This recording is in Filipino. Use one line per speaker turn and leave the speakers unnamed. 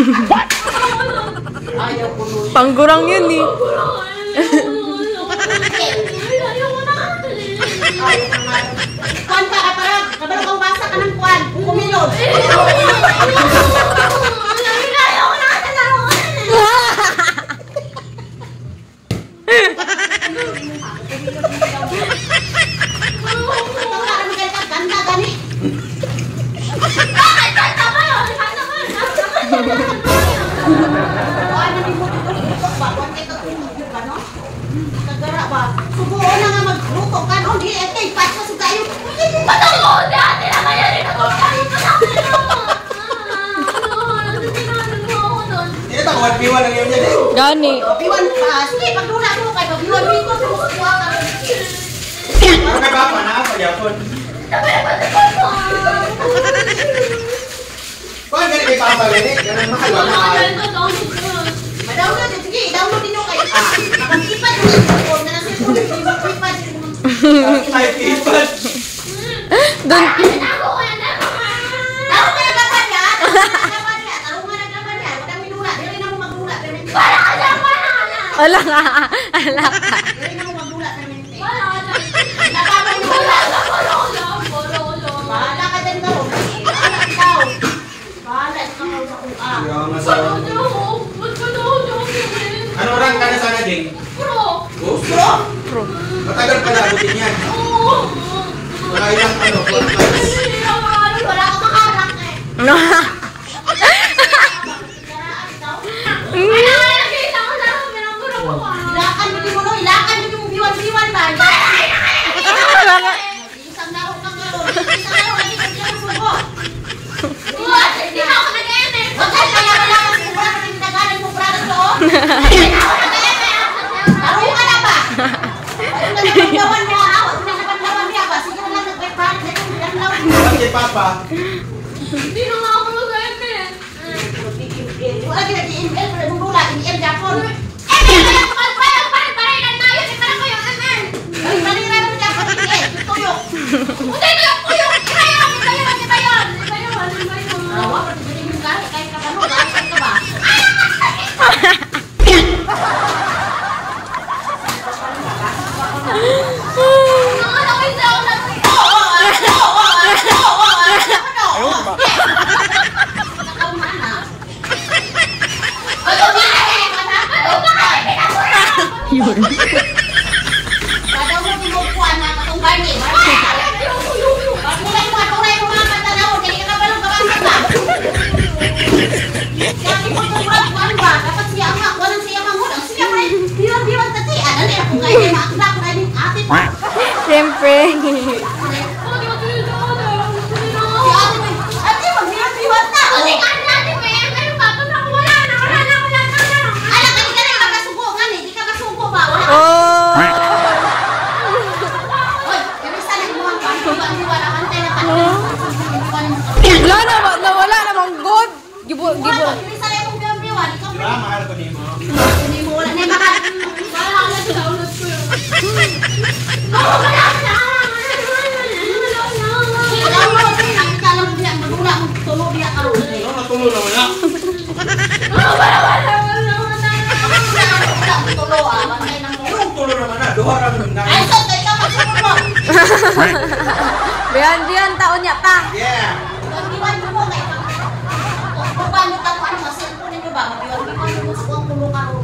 Ayaw ko nun.
Panggurang yun eh.
Kuan ka ka parang kabalo kang basa ka ng kuan. Kumilod. Subuon na nga magluto ka no, di etay pa sa sugayo. Patulog na natin na kaya rin ako.
Ito ko piwan lang yun yan.
Gani.
Piwan pa. Sige, pagdula mo kay pagpiwan dito sumusuwa ka.
Ano kay Papa na ako yapon? Kuan gani kay Papa gani, ganun mahal ba mahal.
Download din, sige, download din kayo. Nakakipad mo na lang sa nakakipad.
Ay ipad.
Doon.
Ako ka na gaban ya. Tarungan na gaban ya. Wadang minula, dili na mo magdula permente. Para ka sa
Ala nga. Ala ka.
Dili na mo magdula permente. Para ka. Nakabay mo wala. Bahala ka din daw. Bahala ikaw. Bahala ikaw sa kuha.
Yo masawa. Ano orang ka na sana ding?
Pro.
Pro?
Pro.
Matagal pa na abutin yan. Mga ilang ano, 4 months.
Wala ka makarak eh.
No.
Ilakan mo no, ilakan mo biwan-biwan ba? Isang laro ka ngayon. Isang laro lagi ka diyan subo. What? Hindi na ako nag-eme. Bakit kaya wala ka sigura ka pinagalan mo brother ko? Hindi na ako nag-eme. Laro ka na ba? Ano na naglawan mo ha? Ano na naglawan niya ba? Sige na lang nag-practice dito.
Bakit kay Papa?
Hindi na nga ako nag-eme. Wala ka nag-email pero nung lula, email Japon.
Yun.
Kada mo tinukuan na katong gani. Mulay mo mga matanaw, dili ka balong kabasa ka. Kaya mo tungkol kuan ba? Dapat siya nga, walang siya mangudang. Siya pa biwan tati. Ano na ako kaya maakla ko na din ate.
Siyempre.
Ate, magbiwan ta. Ate, ate, may ano ba? Wala na. Ala, kanina na makasubo nga ni. Di ka kasubo ba? Wala.
Oh.
Oy, kami sa nagmuhang biwan ang antay na kanina.
Wala na, nawala namang god. Gibo.
Kami sa nagmuhang biwan. Ikaw
Diba, mahal ko ni mo.
hindi mo wala na yung mahal. Bahala na download ko yun. Wala na. Download ko yun. Nakita lang mo niya. Magula mo tulog niya karoon.
Ano natulog naman na?
Tulo ah. Bantay ng mo.
Anong tulog naman na? Duha naman na.
Ay, so, tayo ka magsunod mo.
Biyan taon niya pa.
Yeah.
Pag-iwan mo mo. Paano ka kung ano? Masilpo ninyo ba? Mag-iwan mo sa kuwang tulo karoon.